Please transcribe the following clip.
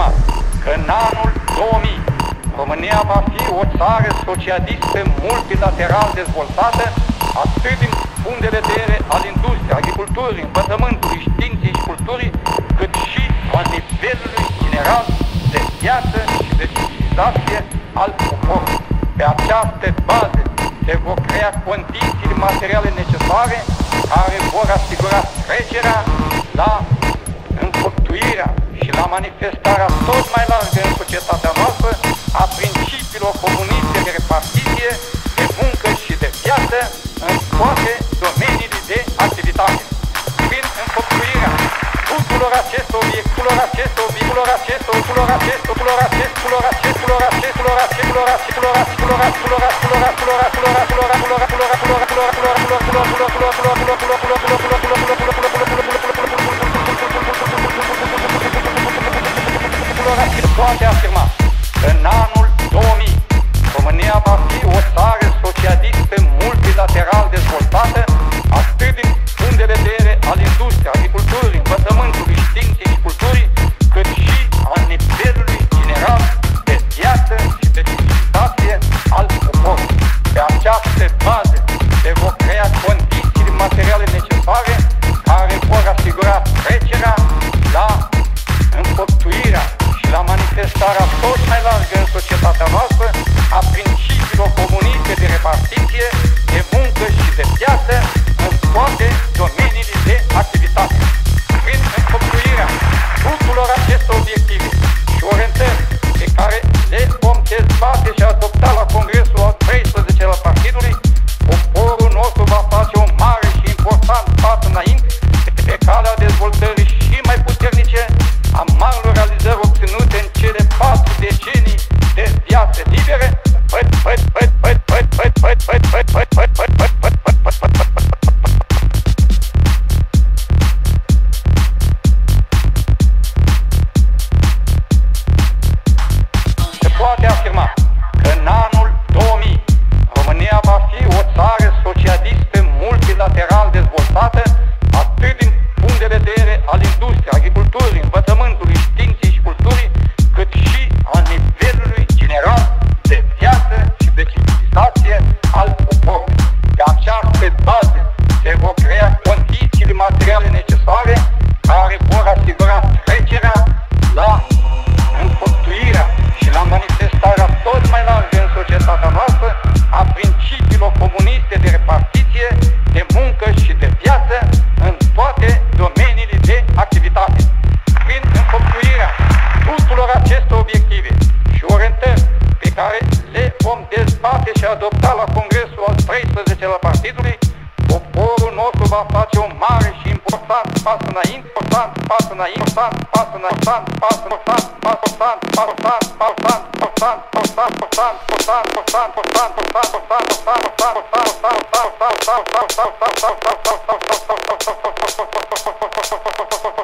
afirmat că în anul 2000 România va fi o țară socialistă multilateral dezvoltată, atât din punct de vedere al industriei, agriculturii, învățământului, științei și culturii, cât și al nivelului general de viață și de civilizație al poporului. Pe această bază se vor crea condițiile materiale necesare care vor asigura trecerea la înfăptuirea și la manifestarea tot mai largă în societatea noastră a principiilor comuniste de repartiție, de muncă și de viață în toate domeniile de activitate. Prin înfăptuirea tuturor acestor poate afirma că în anul 2000 România va fi o țară socialistă multilateral dezvoltată, atât din punct de vedere al industriei, agriculturii, învățământului, științei și culturii, cât și al nivelului general de viață și de civilizație al poporului. Pe această bază se vor crea condițiile materiale necesare care vor asigura trecerea la înfăptuirea și la manifestarea tot mai largă în societatea noastră a principiilor comuniste de repartiție, de muncă și de viață în toate domeniile de activitate. Prin înfăptuirea tuturor acestor obiective și orientări pe care le vom dezbate și adopta la Congresul al 13 al Partidului, poporul nostru va face un mare și important pas înainte pe calea dezvoltării și mai puternice a marilor realizări obținute în cele 4 decenii de viață libere. Se poate afirma că în anul 2000 România va fi o țară socialistă multilateral dezvoltată, atât din punct de vedere al industriei, agriculturii, învățământului, științei și culturii, cât și al nivelului general de viață și de civilizație al poporului. Pe această bază se vor crea condițiile materiale necesare care vor asigura trecerea la înfăptuirea și la manifestarea tot mai largă în societatea noastră a principiilor comuniste de repartiție, de muncă și de viață în toate domeniile de activitate. Prin înfăptuirea tuturor acestor obiective și orientări pe care le vom dezbate și adopta la Congresul al 13 al Partidului, poporul nostru va face un mare și important pas înainte, important